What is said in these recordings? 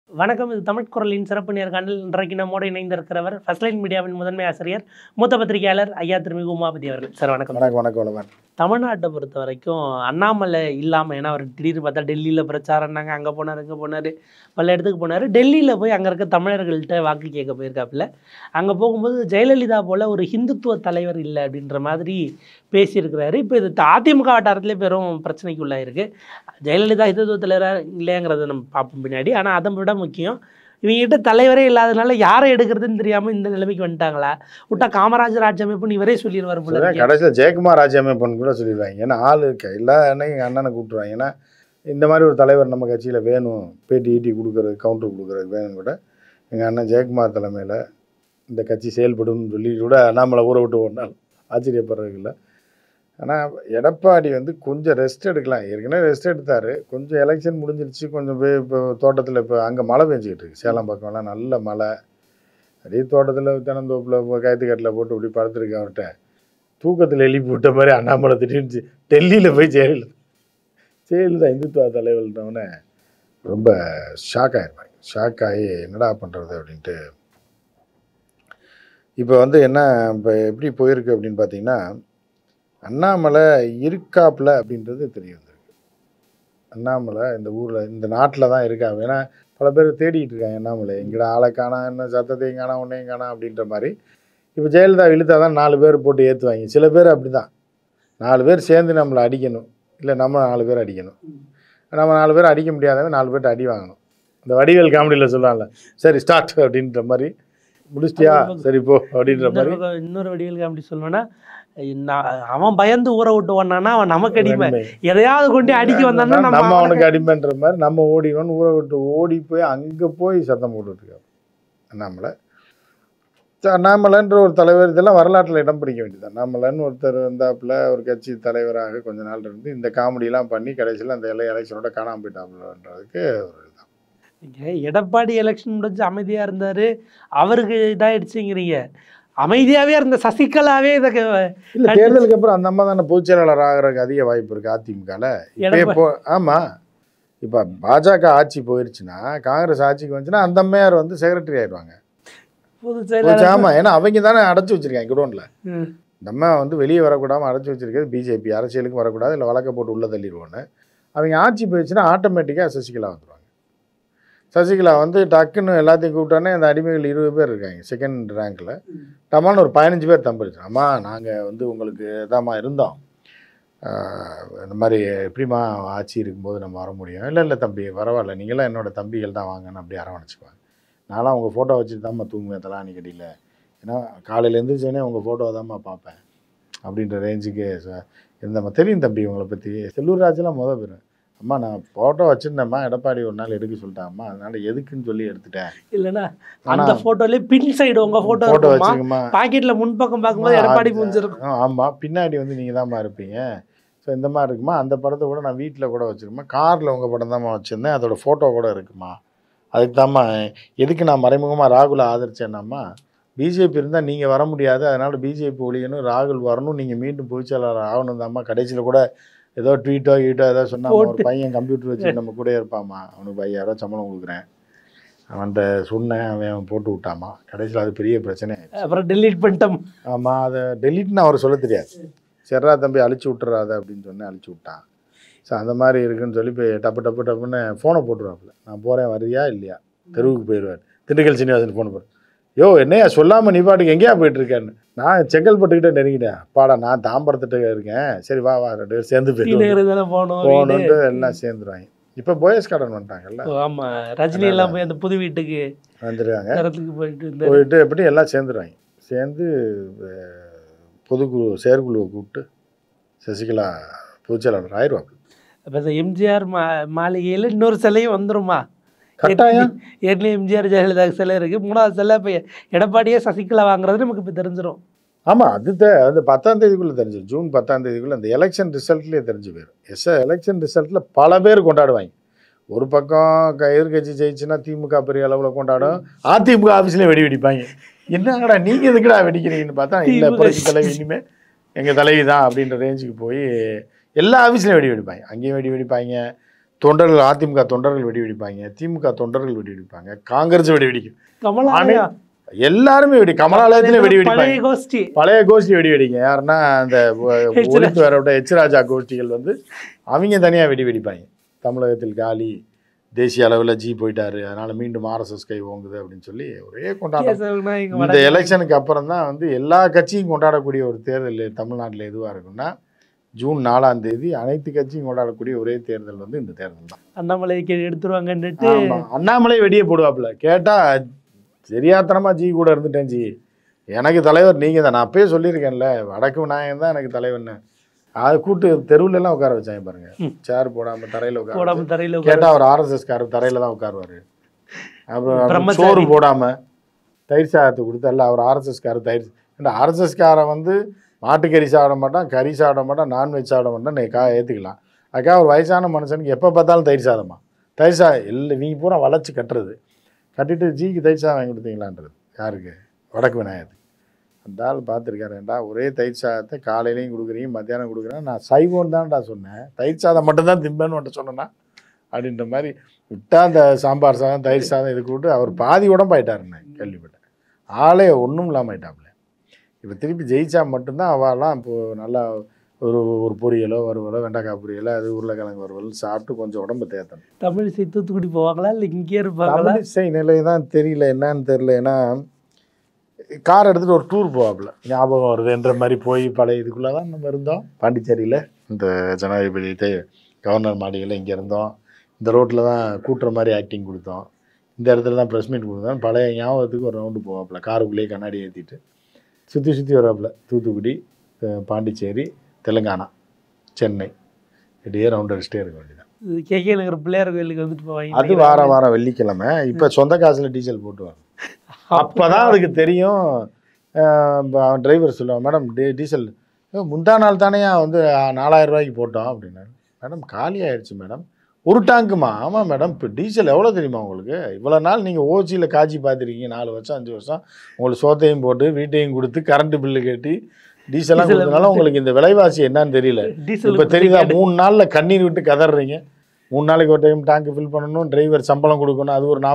வணக்கம். இது தமிழ் குரலின் சிறப்பு நேர்காணல். இன்றைக்கு நம்மோடு இணைந்திருக்கிறவர் ஃபர்ஸ்ட் லைன் மீடியாவின் முதன்மை ஆசிரியர், மூத்த பத்திரிகையாளர் ஐயா திருமிகு உமாபதி அவர்கள். சார் வணக்கம். வணக்கம். தமிழ்நாட்டை பொறுத்த வரைக்கும் அண்ணாமலை இல்லாமல், ஏன்னா அவர் திடீர்னு பார்த்தா டெல்லியில் பிரச்சாரம்னாங்க, அங்கே போனார் இங்கே போனார், பல இடத்துக்கு போனார். டெல்லியில் போய் அங்கே இருக்க தமிழர்கள்ட்ட வாக்கு கேட்க போயிருக்காப்புல. அங்கே போகும்போது ஜெயலலிதா போல் ஒரு ஹிந்துத்துவ தலைவர் இல்லை அப்படின்ற மாதிரி பேசியிருக்கிறாரு. இப்போ இது அதிமுக வட்டாரத்திலே பெரும் பிரச்சனைக்கு உள்ளாயிருக்கு. ஜெயலலிதா ஹிந்துத்துவ தலைவராக இல்லைங்கிறத நம்ம பார்ப்போம் பின்னாடி. ஆனால் அதை விட முக்கியம், இவங்ககிட்ட தலைவரே இல்லாதனால யாரை எடுக்கிறதுன்னு தெரியாமல் இந்த நிலைமைக்கு வந்துட்டாங்களா? விட்டா காமராஜர் ஆட்சி அமைப்புன்னு இவரே சொல்லிடுவார் போல. கடைசியில் ஜெயக்குமார் ஆட்சி அமைப்புன்னு கூட சொல்லிடுவாங்க. ஏன்னா ஆள் இருக்க எல்லா அன்னையும் எங்கள் அண்ணனை கூப்பிட்டுருவாங்க. ஏன்னா இந்த மாதிரி ஒரு தலைவர் நம்ம கட்சியில் வேணும், பேட்டி ஈட்டி கொடுக்குறது, கவுண்டர் கொடுக்குறது வேணும்னு கூட எங்கள் அண்ணன் ஜெயக்குமார் தலைமையில் இந்த கட்சி செயல்படும்னு சொல்லி கூட அண்ணாமலை ஊற விட்டு ஓடினால் ஆச்சரியப்படுறதுக்கு இல்லை. ஆனால் எடப்பாடி கொஞ்சம் ரெஸ்ட் எடுக்கலாம். ஏற்கனவே ரெஸ்ட் எடுத்தார். கொஞ்சம் எலெக்ஷன் முடிஞ்சிருச்சு. கொஞ்சம் போய் இப்போ தோட்டத்தில் இப்போ அங்கே மழை பெஞ்சிக்கிட்டு இருக்கு. சேலம் பக்கம்லாம் நல்ல மழை. அப்படியே தோட்டத்தில் தென்னந்தோப்பில் கயிற்றுக்கட்டில் போட்டு இப்படி படுத்துருக்கு. அவர்கிட்ட தூக்கத்தில் எழுப்பி விட்ட மாதிரி அண்ணாமலை திடீர்னு டெல்லியில் போய் ஜெயலலிதா இந்துத்துவ தலைவர்னவனே ரொம்ப ஷாக் ஆகிருப்பாங்க. ஷாக் ஆகி என்னடா பண்ணுறது அப்படின்ட்டு. இப்போ என்ன இப்போ எப்படி போயிருக்கு அப்படின்னு பார்த்தீங்கன்னா, அண்ணாமலை இருக்காப்புல அப்படின்றது தெரிய வந்திருக்கு. அண்ணாமலை இந்த ஊரில் இந்த நாட்டில் தான் இருக்கா. ஏன்னா பல பேர் தேடிட்டு இருக்காங்க அண்ணாமலை எங்கடா ஆளை காணா, என்ன சத்தத்தையும் காணா, ஒன்றையும் காணா அப்படின்ற மாதிரி. இப்போ ஜெயலலிதா இழுத்தா தான் 4 பேர் போட்டு ஏற்றுவாங்க. சில பேர் அப்படி தான், 4 பேர் சேர்ந்து நம்மளை அடிக்கணும், இல்லை நம்ம 4 பேர் அடிக்கணும். நம்ம 4 பேர் அடிக்க முடியாதவங்க 4 பேர்ட்ட அடி வாங்கணும். இந்த வடிவேல் காமெடியில் சொல்லலாம்ல, சரி ஸ்டார்ட் அப்படின்ற மாதிரி, முடிச்சிட்டியா சரி போ அப்படின்ற மாதிரி. இன்னொரு வடிவேல் காமெடி சொல்லணும்னா, அவன் பயந்து ஊற விட்டு வந்தானா அவன் நமக்கு அடிமை, எதையாவது கொண்டு அடிக்க வந்தானா நம்ம அவனுக்கு அடிமைன்ற மாதிரி நம்ம ஓடிக்கணும்னு ஊற விட்டு ஓடி போய் அங்கே போய் சத்தம் போட்டுருக்காரு அண்ணாமலை. அண்ணாமலைன்ற ஒரு தலைவர், இதெல்லாம் வரலாற்றில் இடம் பிடிக்க வேண்டியது. அண்ணாமலைன்னு ஒருத்தர் வந்தாப்புல ஒரு கட்சி தலைவராக கொஞ்ச நாள் இருந்து இந்த காமெடியெல்லாம் பண்ணி கடைசியில் அந்த எலெக்ஷனோட காணாமல் போயிட்டாப்புலன்றதுக்கு ஒரு இதுதான். எடப்பாடி எலெக்ஷன் முடிஞ்சு அமைதியாக இருந்தார், அவருக்கு இதாகிடுச்சுங்கிறீங்க. அமைதியாகவே இருந்த சசிகலாவே இதை இல்லை, தேர்தலுக்கு அப்புறம் அந்த அம்மா தானே பொதுச் செயலாளர் ஆகிறதுக்கு அதிக வாய்ப்பு இருக்குது அதிமுகவில். இப்போ ஆமாம், இப்போ பாஜக ஆட்சி போயிடுச்சுன்னா, காங்கிரஸ் ஆட்சிக்கு வந்துச்சுன்னா அந்த அம்மையார் செக்ரட்டரி ஆயிடுவாங்க. ஆமாம், ஏன்னா அவங்க தானே அடைச்சி வச்சிருக்காங்க குடோனில். நம்ம வெளியே வரக்கூடாமல் அடைச்சி வச்சிருக்கிறது பிஜேபி. அரசியலுக்கு வரக்கூடாது, இல்லை வழக்க போட்டு உள்ளே தள்ளிடுவோன்னு. அவங்க ஆட்சி போயிடுச்சுன்னா ஆட்டோமேட்டிக்காக சசிகலா வந்துடுவாங்க. சசிகலா டக்குன்னு எல்லாத்தையும் கூப்பிட்டோன்னே இந்த அடிமைகள் 20 பேர் இருக்காங்க செகண்ட் ரேங்கில். டமான்னு ஒரு 15 பேர் தம்பிடுச்சு. அம்மா நாங்கள் உங்களுக்கு தாம்மா இருந்தோம், இந்த மாதிரி எப்படிம்மா ஆட்சி இருக்கும்போது நம்ம வர முடியும். இல்லை தம்பி பரவாயில்ல, நீங்களாம் என்னோட தம்பிகள் தான், வாங்கன்னு அப்படி அரவணைச்சிக்குவாங்க. நான்லாம் உங்கள் ஃபோட்டோ வச்சுட்டு தாம்மா தூங்குவேன் தலானி கட்டியில். ஏன்னா காலையில் எழுந்திரிச்சோடனே உங்கள் ஃபோட்டோவை தாம்மா பார்ப்பேன் அப்படின்ற ரேஞ்சுக்கு இருந்தம்மா. தெரியும் தம்பி உங்களை பற்றி. செல்லூர் ராஜெலாம் பேர், அம்மா நான் ஃபோட்டோ வச்சுருந்தேம்மா, எடப்பாடி ஒரு நாள் எடுக்க சொல்லிட்டாம்மா, அதனால் எதுக்குன்னு சொல்லி எடுத்துட்டேன். இல்லைன்னா அந்த ஃபோட்டோலேயே பின் சைடு உங்கள் ஃபோட்டோ வச்சுக்கம்மா, பாக்கெட்டில் முன்பக்கம் பார்க்கும்போது எடப்பாடி முடிஞ்சிருக்கும். ஆமாம், பின்னாடி நீங்கள் தான்மா இருப்பீங்க. ஸோ இந்த மாதிரி இருக்குமா. அந்த படத்தை கூட நான் வீட்டில் கூட வச்சுருக்கேம்மா, காரில் உங்கள் படம் தான்மா வச்சுருந்தேன், அதோடய ஃபோட்டோ கூட இருக்குமா. அதுக்கு தான்மா எதுக்கு நான் மறைமுகமாக ராகுலை ஆதரிச்சேன்னாம்மா, பிஜேபி இருந்தால் நீங்கள் வர முடியாது, அதனால் பிஜேபி ஒழியணும், ராகுல் வரணும், நீங்கள் மீண்டும் பொதுச்செயலாளர் ஆகணும் தான்மா. கடைசியில் கூட ஏதோ ட்வீட்டோ ஏதோ சொன்னால், ஒரு பையன் கம்ப்யூட்டர் வச்சு நம்ம கூட இருப்பாம்மா, அவனுக்கு 5000 சம்பளம் கொடுக்குறேன், அவன்கிட்ட சொன்னேன், அவன் போட்டு விட்டாமா. கடைசியில் அது பெரிய பிரச்சனை, அப்புறம் டெலீட் பண்ணிட்டோம். ஆமாம், அதை டெலீட்னு அவர் சொல்ல தெரியாது. சரிடா தம்பி அழிச்சு விட்டுறாத அப்படின்னு சொன்னேன், அழிச்சு விட்டான். ஸோ அந்த மாதிரி இருக்குன்னு சொல்லி போய் டப்புன்னு ஃபோனை போட்டுருவாப்புல, நான் போகிறேன் வரியா இல்லையா, தெருவுக்கு போயிடுவார். திண்டுக்கல் சீனிவாசன் ஃபோன் போடுறேன், யோ என்னையா சொல்லாமல் நீ பாட்டுக்கு எங்கேயா போயிட்டுருக்கேன்னு. நான் செங்கல்பட்டுக்கிட்டே நெருங்கிட்டேன். பாடா நான் தாம்பரத்துட்டு இருக்கேன், சரி வா 2 பேர் சேர்ந்து போகணுன்ட்டு எல்லாம் சேர்ந்துருவாங்க. இப்போ போயஸ் கார்டன் வந்துட்டாங்கல்ல. ஆமாம், ரஜினி எல்லாம் போய் அந்த புது வீட்டுக்கு வந்துருக்காங்க. போயிட்டு எப்படி எல்லாம் சேர்ந்துருவாங்க. சேர்ந்து பொதுக்குழு செயற்குழுவை கூப்பிட்டு சசிகலா பொதுச்செயலாளர் ஆயிடுவாங்க. இப்போ இந்த எம்ஜிஆர் மாளிகையில் இன்னொரு சிலையும் வந்துருமா? கட்டாயம். ஏற்கனவே எம்ஜிஆர் ஜெயலலிதா சிலை இருக்குது, 3வது சிலை இப்போ எடப்பாடியே சசிகலா வாங்குறது நமக்கு இப்போ தெரிஞ்சிடும். ஆமாம், அது 10ஆம் தேதிக்குள்ளே தெரிஞ்சிடும். ஜூன் 10ஆம் தேதிக்குள்ளே அந்த எலெக்ஷன் ரிசல்ட்லேயே தெரிஞ்சு போயிடும். எலெக்ஷன் ரிசல்ட்டில் பல பேர் கொண்டாடுவாங்க. ஒரு பக்கம் எதிர்கட்சி ஜெயிச்சுன்னா திமுக பெரிய அளவில் கொண்டாடும், அதிமுக ஆஃபீஸ்லேயே வெடி வெடிப்பாங்க. என்னங்கடா நீங்கள் எதுக்குடா வெடிக்கிறீங்கன்னு பார்த்தா, இல்லை புரட்சி தலைவி இனிமேல் எங்கள் தலைவி தான் அப்படின்ற ரேஞ்சுக்கு போய் எல்லா ஆஃபீஸ்லேயும் வெடி வெடிப்பாங்க. அங்கேயும் வெடி வெடிப்பாங்க, தொண்டர்கள் அதிமுக தொண்டர்கள் வெடி வெடிப்பாங்க, திமுக தொண்டர்கள் வெடி வெடிப்பாங்க, காங்கிரஸ் வெடி வெடிக்கும், கமலாலயா எல்லாருமே வெடி, கமலாலயத்திலே வெடி பழைய வெடிப்பாங்க. கோஷ்டி பழைய கோஷ்டி வெடி வெடிங்க. யாருன்னா அந்த ஒழித்து வர விட்ட எச் ராஜா கோஷ்டிகள் வந்து அவங்க தனியாக வெடி வெடிப்பாங்க. தமிழகத்தில் காலி, தேசிய அளவில் ஜி போயிட்டாரு, அதனால மீண்டும் ஆர்எஸ்எஸ் கை ஓங்குது அப்படின்னு சொல்லி ஒரே கொண்டாட்டம். இந்த எலெக்ஷனுக்கு அப்புறம் தான் வந்து எல்லா கட்சியும் கொண்டாடக்கூடிய ஒரு தேர்தல் தமிழ்நாட்டில் எதுவாக இருக்குன்னா, ஜூன் 4ஆம் தேதி அனைத்து கட்சியும் கொண்டாடக்கூடிய ஒரே தேர்தல் வந்து இந்த தேர்தல் தான். அண்ணாமலைக்கு எடுத்துருவாங்கன்னுட்டு அண்ணாமலை வெடியே போடுவாப்புல. கேட்டால் சரியாத்தனமா ஜி கூட இருந்துட்டேன் ஜி, எனக்கு தலைவர் நீங்கள் தான், நான் அப்பயே சொல்லியிருக்கேன்ல வடக்கு விநாயகன் தான் எனக்கு தலைவர்னு. அது கூட்டு தெருவுல எல்லாம் உட்கார வச்சாங்க பாருங்க, சேர் போடாமல் தரையில் உட்கார. கேட்டால் அவர் ஆர்எஸ்எஸ் காரர் தரையில் தான் உட்காருவார். அப்புறம் சோறு போடாமல் தயிர் சாதத்தை கொடுத்தால அவர் ஆர்எஸ்எஸ் காரர். தயிர் ஆர்எஸ்எஸ் காரன் வந்து மாட்டுக்கறி சாப்பிட மாட்டான், கறி சாப்பிட மாட்டான், நான்வெஜ் சாப்பிட மாட்டான், நீ ஏற்றுக்கலாம். அதுக்காக ஒரு வயசான மனுஷனுக்கு எப்போ பார்த்தாலும் தயிர் சாதமா, தயிர் சாதம் இல்லை நீங்கள் பூரா வளைச்சி கட்டுறது, கட்டிட்டு ஜிக்கு தயிர் சாதம் வாங்கி கொடுத்தீங்களான்றது யாருக்கு? வடக்கு விநாயகத்துக்கு. அந்த ஆள் பார்த்துருக்காருண்டா, ஒரே தயிர் சாதத்தை காலையிலையும் கொடுக்குறீங்க, மத்தியானம் கொடுக்குறேன், நான் சைவம் தான்டா சொன்னேன், தயிர் சாதம் மட்டும்தான் திம்பேன்னு மட்டும் சொன்னேன்னா அப்படின்ற மாதிரி விட்டா அந்த சாம்பார் சாதம் தயிர் சாதம் இது கூப்பிட்டு அவர் பாதி உடம்பாயிட்டாருன்னு கேள்விப்பட்டேன். ஆளே ஒன்றும் இல்லாமல் ஆயிட்டாப்புல. இப்போ திருப்பி ஜெயிச்சா மட்டும்தான் அவெல்லாம் இப்போது நல்லா ஒரு பொரியலோ வறுவலோ வெண்டைக்காய் பொரியலோ அது உருளைக்கிழங்கு வறுவல் சாப்பிட்டு கொஞ்சம் உடம்பு தேத்தணும். தமிழிசை தூத்துக்குடி போவாங்களா இல்லை இங்கே இருப்பாங்களா? தமிழிசை நிலை தான் தெரியல, என்னன்னு தெரியல. ஏன்னா கார் எடுத்துகிட்டு ஒரு டூர் போவாப்புல, ஞாபகம் வருதுன்ற மாதிரி போய் பழைய இதுக்குள்ளே தான் நம்ம இருந்தோம். பாண்டிச்சேரியில் இந்த ஜனாதிபதி கவர்னர் மாளிகையில் இங்கே இருந்தோம். இந்த ரோட்டில் தான் கூட்டுற மாதிரி ஆக்டிங் கொடுத்தோம். இந்த இடத்துல தான் ப்ரெஸ் மீட் கொடுத்தோம். பழைய ஞாபகத்துக்கு ஒரு ரவுண்டு போவாப்புல, காருக்குள்ளேயே கண்ணாடி ஏற்றிட்டு சுற்றி வருவாப்புல. தூத்துக்குடி, பாண்டிச்சேரி, தெலுங்கானா, சென்னை, இப்படியே ரவுண்ட் அடிச்சுட்டே இருக்க வேண்டியதான். கேகே நகர் பிள்ளையார் கோயிலுக்கு வந்துட்டு போவாங்க. அது வாரம் வெள்ளிக்கிழமை. இப்போ சொந்த காசில் டீசல் போட்டுவாங்க. அப்போ தான் அதுக்கு தெரியும். அவன் டிரைவர் சொல்லுவான், மேடம் டீசல் முந்தா நாள் தானே வந்து 4000 ரூபாய்க்கு போட்டோம் அப்படின்னா. மேடம் காலி ஆயிடுச்சு மேடம். ஒரு டேங்க்குமா? ஆமாம் மேடம். இப்போ டீசல் எவ்வளோ தெரியுமா உங்களுக்கு? இவ்வளோ நாள் நீங்கள் ஓசியில் காய்ச்சி பார்த்துருக்கீங்க, 4 வருஷம் 5 வருஷம் உங்களுக்கு சோத்தையும் போட்டு வீட்டையும் கொடுத்து கரண்ட்டு பில்லு கட்டி டீசலாம் கொடுத்தனால உங்களுக்கு இந்த விலைவாசி என்னன்னு தெரியல. இப்போ தெரியுதா? 3 நாளில் கண்ணீர் விட்டு கதறீங்க. 3 நாளைக்கு ஒரு டைம் டேங்க்கு ஃபில் பண்ணணும், டிரைவர் சம்பளம் கொடுக்கணும், அது ஒரு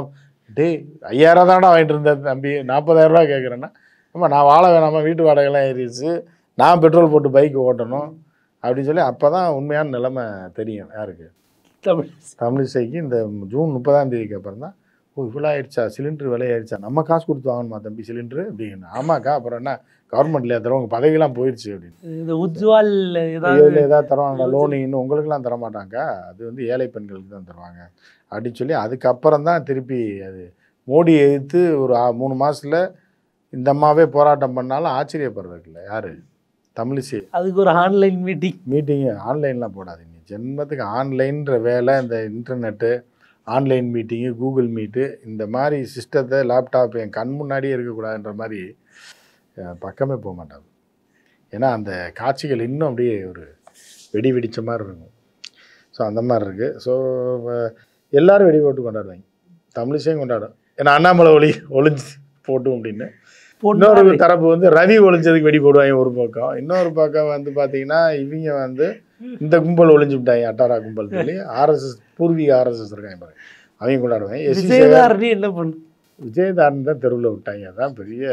5000 தானடா வாங்கிட்டு இருந்தேன் தம்பி, 40,000 ரூபா கேட்குறேன்னா, ஆமாம் நான் வாழ வேணாமா, வீட்டு வாடகைலாம் ஏறிடுச்சு, நான் பெட்ரோல் போட்டு பைக் ஓட்டணும் அப்படின்னு சொல்லி அப்போ தான் உண்மையான நிலைமை தெரியும் யாருக்கு? தமிழிசைக்கு. இந்த ஜூன் 30ஆம் தேதிக்கு அப்புறம் தான் இவ்வளோ ஆயிடுச்சா, சிலிண்டர் விலையாயிடுச்சா, நம்ம காசு கொடுத்து வாங்கணுமா தம்பி சிலிண்டரு அப்படின்னு. ஆமாக்கா, அப்புறம் என்ன கவர்மெண்ட்ல தரோம், உங்கள் பதவியெல்லாம் போயிடுச்சு அப்படின்னு. இந்த உஜ்வால் ஏதாவது தருவாங்க, லோனு இன்னும் உங்களுக்குலாம் தரமாட்டாங்க, அது வந்து ஏழை பெண்களுக்கு தான் தருவாங்க அப்படின்னு சொல்லி அதுக்கப்புறம் தான் திருப்பி அது மோடி எதிர்த்து ஒரு 3 மாதத்தில் இந்த அம்மாவே போராட்டம் பண்ணாலும் ஆச்சரியப்படுறதுக்கு இல்லை யார்? தமிழிசை. அதுக்கு ஒரு ஆன்லைன் மீட்டிங்கு ஆன்லைன்லாம் போடாதீங்க ஜென்மத்துக்கு. ஆன்லைன்ற வேலை, இந்த இன்டர்நெட்டு, ஆன்லைன் மீட்டிங்கு, கூகுள் மீட்டு, இந்த மாதிரி சிஸ்டத்தை லேப்டாப் என் கண் முன்னாடியே இருக்கக்கூடாதுன்ற மாதிரி பக்கமே போக மாட்டாங்க. ஏன்னா அந்த காட்சிகள் இன்னும் அப்படியே ஒரு வெடி வெடித்த மாதிரி இருக்கும். ஸோ அந்த மாதிரி இருக்குது. ஸோ எல்லோரும் வெடி போட்டு கொண்டாடுவாங்க, தமிழிசையும் கொண்டாடும். ஏன்னா அண்ணாமலை ஒளிஞ்சு போட்டும் அப்படின்னு. இன்னொரு தரப்பு வந்து ரவி ஒளிஞ்சதுக்கு வெடி போடுவாங்க ஒரு பக்கம். இன்னொரு பக்கம் வந்து பார்த்தீங்கன்னா இவங்க வந்து இந்த கும்பல் ஒளிஞ்சு விட்டாங்க, அட்டாரா கும்பல் சொல்லி ஆர்எஸ்எஸ் பூர்வீக ஆர்எஸ்எஸ் இருக்காங்க பாருங்க, அவங்க கொண்டாடுவாங்க. என்ன பண்ணு விஜயதாரன் தான் தெருவில் விட்டாங்க. அதான் பெரிய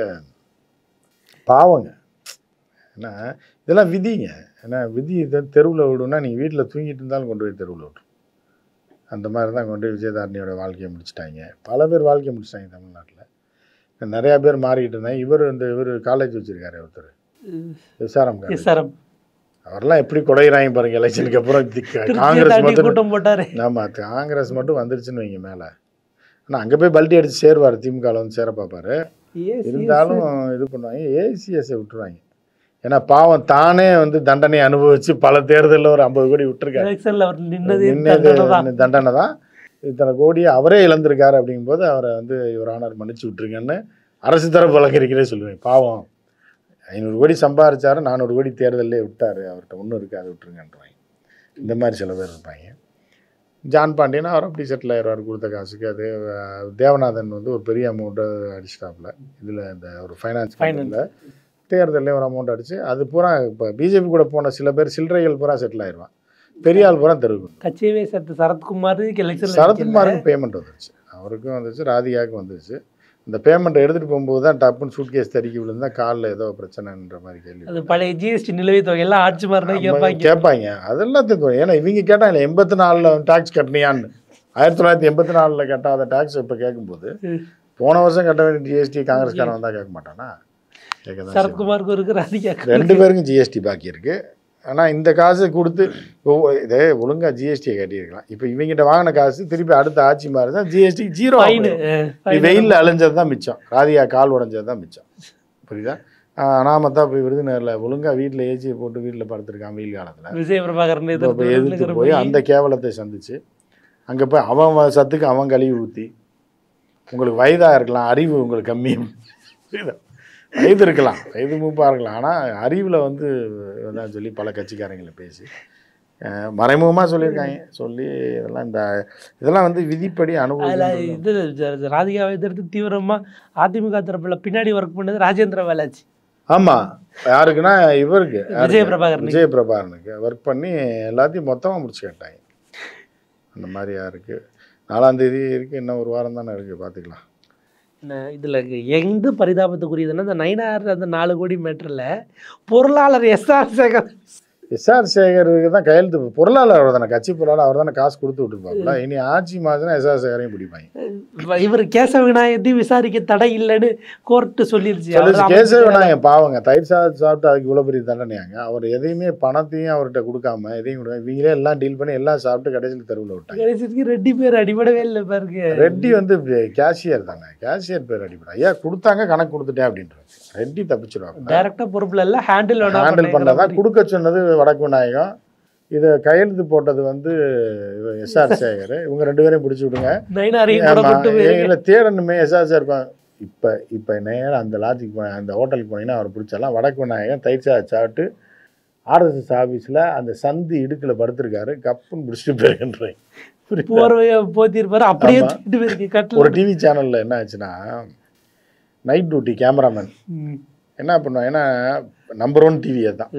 பாவங்க. ஏன்னா இதெல்லாம் விதிங்க. ஏன்னா விதி இதை தெருவில் விடுன்னா நீங்கள் வீட்டில் தூங்கிட்டு இருந்தாலும் கொண்டு போய் தெருவில் விட்டுரும். அந்த மாதிரி தான் கொண்டு போய் விஜயதாரணியோட வாழ்க்கையை முடிச்சிட்டாங்க. பல பேர் வாழ்க்கையை முடிச்சிட்டாங்க தமிழ்நாட்டில். நிறையா பேர் மாறிக்கிட்டு இருந்தாங்க. இவர் காலேஜ் வச்சுருக்காரு ஒருத்தர், எஸ்ஆர்எம். அவரெல்லாம் எப்படி குறையிறாங்க பாருங்க எலெக்ஷனுக்கு அப்புறம். காங்கிரஸ் மட்டும் போட்டார். ஆமாம், காங்கிரஸ் மட்டும் வந்துருச்சுன்னு வைங்க மேலே. ஆனால் அங்கே போய் பல்ட்டி அடித்து சேருவார், திமுகவில் வந்து சேர பார்ப்பார். இருந்தாலும் இது பண்ணுவாங்க, ஏசிஎஸ்ஸை விட்டுருவாங்க. ஏன்னா பாவம் தானே வந்து தண்டனை அனுபவித்து பல தேர்தலில் ஒரு 50 கோடி விட்டுருக்காரு. தண்டனை தான் இத்தனை கோடியை அவரே இழந்திருக்காரு. அப்படிங்கும்போது அவரை வந்து இவர் ஆனர் மன்னிச்சு விட்டுருங்கன்னு அரசு தரப்பு வழக்கறிஞரே சொல்லுவேன். பாவம் 500 கோடி சம்பாதிச்சாரு, 400 கோடி தேர்தலே விட்டார், அவர்கிட்ட ஒன்றும் இருக்காது விட்டுருங்கன்றாங்க. இந்த மாதிரி சில பேர் இருப்பாங்க. ஜான் பாண்டியன் அவர் அப்படி செட்டில் ஆயிடுவார் கொடுத்த காசுக்கு. அது தேவநாதன் வந்து ஒரு பெரிய அமௌண்ட்டை அடிச்சிட்டாப்புல. இதில் இந்த ஒரு ஃபைனான்ஸ் தேர்தலில் ஒரு அமௌண்ட் அடிச்சு அது பூரா இப்போ பிஜேபி கூட போன சில பேர் சில்லறைகள் பூரா செட்டில் ஆயிடுவான். பெரிய ஆள் பூரா தெருவுக்கு. கட்சியவே சேர்த்து சரத்குமாருக்கு எலெக்ஷன் சரத்குமாருக்கு பேமெண்ட் வந்துருச்சு, அவருக்கும் வந்துச்சு, ராதிகாவுக்கும் வந்துருச்சு. இந்த பேமெண்ட்டை எடுத்துகிட்டு போகும்போது தான் டப்புன்னு சூட் கேஸ் தறிக்கி விழுந்தா காலில் ஏதோ பிரச்சனைன்ற மாதிரி கேள்வி. அது பழைய ஜிஎஸ்டி நிலுவைத் தொகை எல்லாம் ஆட்சி மாறினா கேட்பாங்க. அதெல்லாம் தெரியும். ஏன்னா இவங்க கேட்டாங்க 84 டேக்ஸ் கட்டினியான்னு. 1984 கட்டாத டேக்ஸ் இப்போ கேட்கும்போது போன வருஷம் கட்ட வேண்டிய ஜிஎஸ்டி காங்கிரஸ்காரன் வந்தால் கேட்க மாட்டானா? சரத்குமாருக்கு இருக்கு, ராதிகா 2 பேருக்கும் ஜிஎஸ்டி பாக்கி இருக்குது. ஆனால் இந்த காசு கொடுத்து இதே ஒழுங்காக ஜிஎஸ்டியை கட்டியிருக்கலாம். இப்போ இவங்கிட்ட வாங்கின காசு திருப்பி அடுத்த ஆட்சி மாதிரி தான் ஜிஎஸ்டி 0. வெயிலில் அலைஞ்சது தான் மிச்சம், ராதிகா கால் உடஞ்சது தான் மிச்சம். புரியுதா? நாம தான் போய் விருதுநகரில் ஒழுங்காக வீட்டில் ஏசியை போட்டு வீட்டில் படுத்துருக்கான் வெயில் காலத்தில். விஜய பிரபாகரன் எதிர்த்து போய் அந்த கேவலத்தை சந்திச்சு அங்கே போய் அவன் சத்துக்கு அவன் கழுவி ஊற்றி, உங்களுக்கு வயதாக இருக்கலாம், அறிவு உங்களுக்கு கம்மி, புரியுதா? வயது இருக்கலாம், வயது மூப்பாக இருக்கலாம், ஆனால் அறிவில் வந்து தான் சொல்லி பல கட்சிக்காரங்களை பேசி மறைமுகமாக சொல்லியிருக்காங்க. சொல்லி இதெல்லாம் வந்து விதிப்படி அனுபவம். இது ராதிகாவை எதிர்த்து தீவிரமாக அதிமுக தரப்பில் பின்னாடி ஒர்க் பண்ணது ராஜேந்திர வேலாச்சி. ஆமாம், யாருக்குன்னா இவருக்கு விஜய பிரபாகரனுக்கு ஒர்க் பண்ணி எல்லாத்தையும் மொத்தமாக முடிச்சு கேட்டாங்க. அந்த மாதிரி யாருக்கு 4ஆம் தேதி இருக்குது, இன்னும் ஒரு வாரம் தானே இருக்குது, பார்த்துக்கலாம். இதில் எந்த பரிதாபத்துக்குரியதுன்னா இந்த நயினார் அந்த 4 கோடி மேட்டரில் பொருளாளர் எஸ்ஆர் சேகருக்கு தான் கையெழுத்து. பொருளாளர் அவர் தானே, கட்சி பொருளாளர் அவர் தானே, காசு கொடுத்து விட்டுருப்பாங்களா? இனி ஆட்சி மாதம் எஸ்ஆர் சேகரையும் பிடிப்பாங்க. இவர் கேசவ விநாயகத்தையும் விசாரிக்க தடை இல்லைன்னு கோர்ட்டு சொல்லிருச்சு. கேசவ விநாயகம் பாவங்க, தயிர் சாப்பிட்டு அதுக்கு இவ்வளோ பெரிய தண்டனையாங்க. அவர் எதையுமே பணத்தையும் அவர்கிட்ட கொடுக்காம எதையும் கொடுக்காம இவங்களே எல்லாம் டீல் பண்ணி எல்லாம் சாப்பிட்டு கடைசியில் தெருவில் விட்டாங்க. கடைசிக்கு ரெட்டி பேர் அடிபடவே இல்லை பாருங்க. ரெட்டி வந்து கேஷியர் தானே, கேஷியர் பேர் அடிபட. ஐயா கொடுத்தாங்க, கணக்கு கொடுத்துட்டேன் அப்படின்றாங்க. ரெட்டி தப்பிச்சிருவாங்க. டைரக்டா பொறுப்புல இல்லை, ஹேண்டில் பண்ணதான். கொடுக்க சொன்னது வடக்கு விநாயகம், இதை கையெழுத்து போட்டது வந்து எஸ்ஆர் சேகர். இவங்க 2 பேரையும் பிடிச்சி விடுங்க, இல்லை தேடணுமே எஸ்ஆர் சேகர். இப்போ நேரம் அந்த லாட்ஜுக்கு போன அந்த ஹோட்டலுக்கு போனீங்கன்னா அவர் பிடிச்சாலாம். வடக்கு விநாயகம் தயிர் சாப்பிட்டு ஆர்எஸ்எஸ் ஆஃபீஸில் அந்த சந்து இடுக்கில் படுத்திருக்காரு, கப்புன்னு பிடிச்சிட்டு போயிருக்கின்றேன். போத்திருப்பாரு அப்படியே. ஒரு டிவி சேனலில் என்ன ஆச்சுன்னா, நைட் டியூட்டி கேமராமேன் என்ன பண்ணுவாங்க, ஏன்னா நம்பர் 1 டிவியை தான்,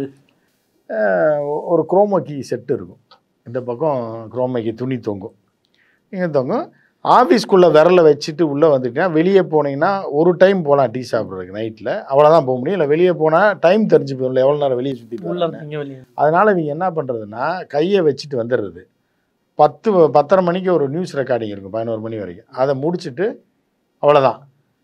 ஒரு குரோமோக்கி செட்டு இருக்கும். இந்த பக்கம் குரோமோக்கி துணி தொங்கும், இங்கே தொங்கும். ஆஃபீஸ்க்குள்ளே விரலை வச்சுட்டு உள்ளே வந்துட்டீங்கன்னா வெளியே போனீங்கன்னா ஒரு டைம் போகலாம் டீ சாப்பிட்றதுக்கு நைட்டில், அவ்வளோதான் போக முடியும். இல்லை வெளியே போனால் டைம் தெரிஞ்சு போயிடும், எவ்வளோ நேரம் வெளியே சுற்றிட்டு. அதனால் இவங்க என்ன பண்ணுறதுன்னா கையை வச்சுட்டு வந்துடுறது. 10-10:30 மணிக்கு ஒரு நியூஸ் ரெக்கார்டிங் இருக்கும், 11 மணி வரைக்கும். அதை முடிச்சுட்டு அவ்வளோதான்,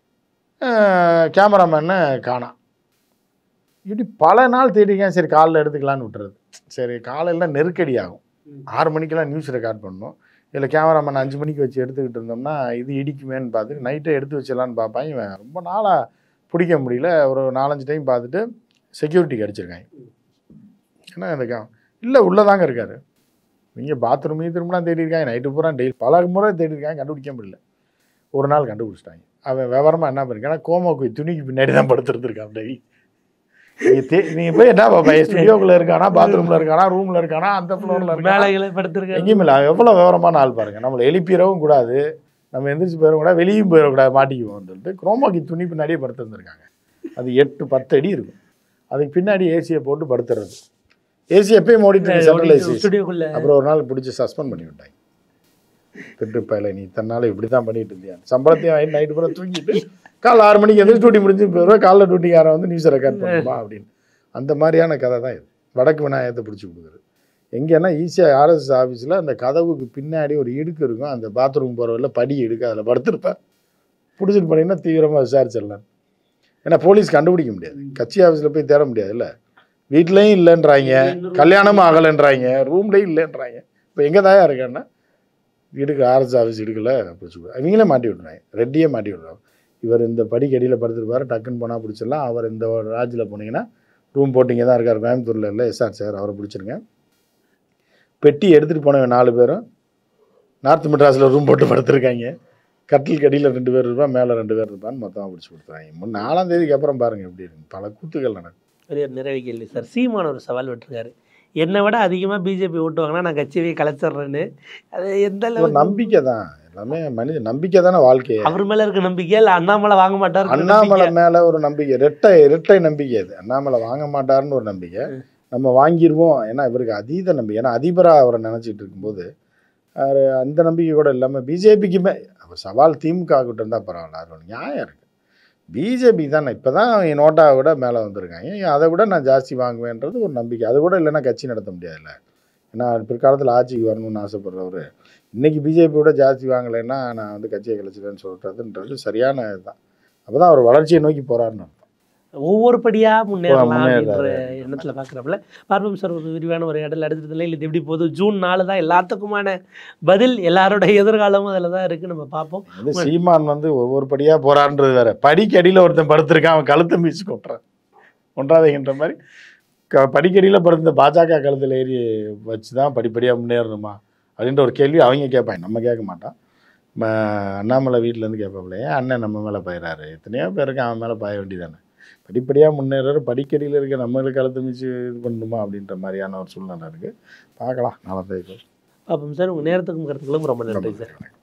கேமராமேனை காணோம். இப்படி பல நாள் தேடிக்கேன். சரி காலையில் எடுத்துக்கலான்னு விட்டுறது. சரி காலையில் நெருக்கடி ஆகும், 6 மணிக்கெல்லாம் நியூஸ் ரெக்கார்ட் பண்ணணும். இதில் கேமராமேன் 5 மணிக்கு வச்சு எடுத்துக்கிட்டு இருந்தோம்னா இது இடிக்குமேன்னு பார்த்துட்டு நைட்டே எடுத்து வச்சிடலான்னு பார்ப்பாங்க. இவன் ரொம்ப நாளாக பிடிக்க முடியல, ஒரு 4-5 டைம் பார்த்துட்டு செக்யூரிட்டிக்கு அடிச்சிருக்காங்க. ஏன்னா இந்த இல்லை உள்ளதாங்க இருக்கார். நீங்கள் பாத்ரூம் திரும்பலாம் தேடிருக்காங்க, நைட்டு பூரா டெய்லி பல முறை தேடிருக்காங்க, கண்டுபிடிக்க முடியல. ஒரு நாள் கண்டுபிடிச்சிட்டாங்க. அவன் விவரமாக என்ன பண்ணிருக்கான்னா கோமாக்கு துணிக்கு பின்னாடி தான் படுத்துருந்துருக்கான் டெய்லி. நீங்கள் போய் என்ன பாப்பா, ஸ்டுடியோக்குள்ளே இருக்கானா, பாத்ரூமில் இருக்கானா, ரூமில் இருக்கானா, அந்த ஃப்ளோரில் இருக்கானா, எங்கேயும் இல்லை. எவ்வளோ விவரமான ஆள் பாருங்கள். நம்மளை எழுப்பிடவும் கூடாது, நம்ம எந்திரிச்சு போயிடவும் கூடாது, வெளியும் போயிடக்கூடாது, மாட்டிக்குவோம் சொல்லிட்டு குரோமாக்கி துணி பின்னாடியே படுத்துருந்துருக்காங்க. அது 8-10 அடி இருக்கும். அதுக்கு பின்னாடி ஏசியை போட்டு படுத்துறது. ஏசி எப்பயும் ஓடிட்டு சென்ட்ரல் ஏசி. அப்புறம் ஒரு நாள் பிடிச்சி சஸ்பெண்ட் பண்ணி விட்டாங்க. திட்டுப்பாயில் நீ தன்னால் இப்படி தான் பண்ணிட்டு இருந்தியா, சம்பளத்தையும் ஆகி நைட்டு பூரா தூங்கிட்டு காலைல 6 மணிக்கு எந்த டியூட்டி முடிஞ்சு போயிடுவா, காலைல டியூட்டிக்காரன் வந்து நியூஸ் ரெக்கார்ட் பண்ணுமா அப்படின்னு. அந்த மாதிரியான கதை தான் இது. வடக்கு விநாயகத்தை பிடிச்சி கொடுக்குறது எங்கேன்னா ஈஸியாக ஆர்எஸ்எஸ் ஆஃபீஸில் அந்த கதவுக்கு பின்னாடி ஒரு இடுக்கு இருக்கும், அந்த பாத்ரூம் போகிறவரில் படி இடுக்கு, அதில் படுத்துருப்பேன். பிடிச்சிட்டு பண்ணிங்கன்னா தீவிரமாக விசாரிச்சிடலாம். ஏன்னா போலீஸ் கண்டுபிடிக்க முடியாது, கட்சி ஆஃபீஸில் போய் தேட முடியாது. இல்லை வீட்லேயும் இல்லைன்றாங்க, கல்யாணமும் ஆகலைன்றாங்க, ரூம்லேயும் இல்லைன்றாங்க. இப்போ எங்கே தாயா இருக்கேன்னா இடுக்கு ஆர்எஸ் ஆஃபீஸ் இடுக்கில் பிடிச்சி இவங்களே மாட்டி விட்றாங்க. ரெட்டியே மாட்டி விட்றாங்க. இவர் இந்த படிக்கடியில் படுத்துருப்பார், டக்குன்னு போனால் பிடிச்சிடலாம். அவர் இந்த ராஜில் போனீங்கன்னா ரூம் போட்டிங்க தான் இருக்கார், கோயம்புத்தூரில் இல்லை எஸ்ஆர் சார், அவரை பிடிச்சிருங்க. பெட்டி எடுத்துகிட்டு போனவங்க 4 பேரும் நார்த் மெட்ராஸில் ரூம் போட்டு படுத்துருக்காங்க. கட்டில் கடியில் 2 பேர் இருப்பான், மேலே 2 பேர் இருப்பான்னு மொத்தமாக பிடிச்சி கொடுத்துறாங்க. 4ஆம் தேதிக்கு அப்புறம் பாருங்கள் எப்படி இருக்கு, பல கூத்துக்கள் நடக்கும். பெரிய நிறைவு கேள்வி சார். சீமான் ஒரு சவால் விட்டுருக்காரு, என்னை விட அதிகமாக பிஜேபி ஓட்டுவாங்கன்னா நான் கட்சியை கலைச்சிட்றேன்னு. அது எந்த அளவுக்கு நம்பிக்கை தான், எல்லாமே மனித நம்பிக்கை தானே வாழ்க்கை. அவர் மேலே இருக்க நம்பிக்கை இல்லை அண்ணாமலை வாங்க மாட்டார், அண்ணாமலை மேலே ஒரு நம்பிக்கை, இரட்டை நம்பிக்கை. அது அண்ணாமலை வாங்க மாட்டாருன்னு ஒரு நம்பிக்கை, நம்ம வாங்கிடுவோம். ஏன்னா இவருக்கு அதீத நம்பிக்கை. ஏன்னா அதிபராக அவரை நினச்சிட்டு இருக்கும்போது அந்த நம்பிக்கை கூட இல்லாமல் பிஜேபிக்குமே அப்போ சவால் திமுக கிட்ட இருந்தால் பரவாயில்ல, அது ஒரு நியாயம் இருக்குது. பிஜேபி தான் இப்போ தான் நோட்டாவை விட மேலே வந்திருக்காங்க, அதை விட நான் ஜாஸ்தி வாங்குவேன்றது ஒரு நம்பிக்கை. அது கூட இல்லைன்னா கட்சி நடத்த முடியாதுல்ல. ஏன்னா பிற்காலத்தில் ஆட்சிக்கு வரணும்னு ஆசைப்படுறவர் இன்றைக்கி பிஜேபியோட ஜாஸ்தி வாங்கலைன்னா நான் வந்து கட்சியை கழிச்சிட்டேன்னு சொல்கிறதுன்றது சரியான இதுதான். அப்போ தான் அவர் வளர்ச்சியை நோக்கி போகிறாருன்னு ஒவ்வொரு படியாக முன்னேறலாம் அப்படின்ற எண்ணத்தில் பார்க்குறப்பல பார்ப்போம் சார். ஒரு விரிவான ஒரு இடத்துல எடுத்துறதுல இது எப்படி போகுது. ஜூன் 4 தான் எல்லாத்துக்குமான பதில், எல்லாரோட எதிர்காலமும் அதில் தான் இருக்குது. நம்ம பார்ப்போம். சீமான் வந்து ஒவ்வொரு படியாக போகிறான்றது வேற. படிக்கடியில் ஒருத்தன் படுத்திருக்கான், அவன் கழுத்தை மீச்சு கொட்டுறான் ஒன்றாதேங்கிற மாதிரி. படிக்கடியில் படுத்த பாஜக கழுத்தில் ஏறி வச்சு தான் படிப்படியாக முன்னேறணுமா அப்படின்ற ஒரு கேள்வி அவங்க கேட்பாங்க, நம்ம கேட்க மாட்டோம். அண்ணாமலை வீட்டிலேருந்து கேட்பாங்களே, அண்ணன் நம்ம மேலே பாயிறாரு, எத்தனையோ பேருக்கு அவன் மேலே பாய வேண்டியதானே. படிப்படியாக முன்னேறாரு, படிக்கடியில் இருக்க நம்மளுக்கு கழுத்து மிச்சு இது பண்ணணுமா அப்படின்ற மாதிரியான ஒரு சூழ்நிலை இருக்குது. பார்க்கலாம் நாளை. பார்ப்போம் சார். உங்கள் நேரத்துக்கும் கருத்துக்களும் ரொம்ப நன்றி சார்.